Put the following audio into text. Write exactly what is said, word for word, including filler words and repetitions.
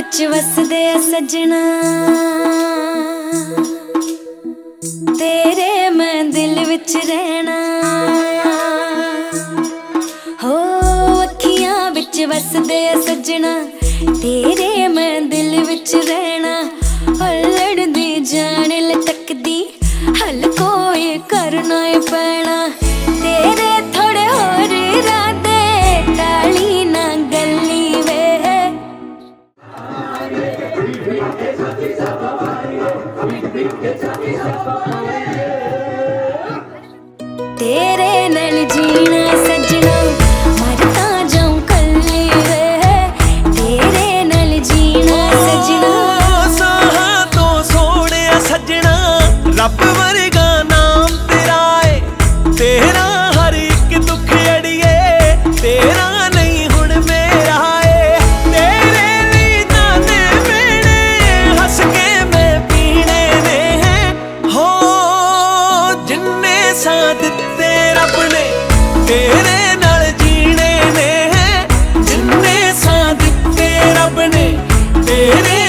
विच वसदे सजना, तेरे मैं दिल विच रहना। हो अखियां विच वसदे सजना, तेरे मैं दिल विच रहना। लड़दी जान लटकदी हल कोई करना ही पैना। तेरे थोड़े होर इरादे टाली ना गली वे। तेरे नाल जीना सजना, मरता जाऊं कल्ली वे। तेरे नाल जीना सजना, साहा तो सोने सजना, रब वर्गा नाम तेरा है। तेरा हर एक दुख अड़िए, तेरा नहीं हुण मेरा है। तेरे लिए ताने मेरे हंस के मैं पीने ने हैं। हो जिन्ने साथ दिते रब ने, तेरे नाल जीने ने हैं। जिन्ने साथ दिते रब ने, तेरे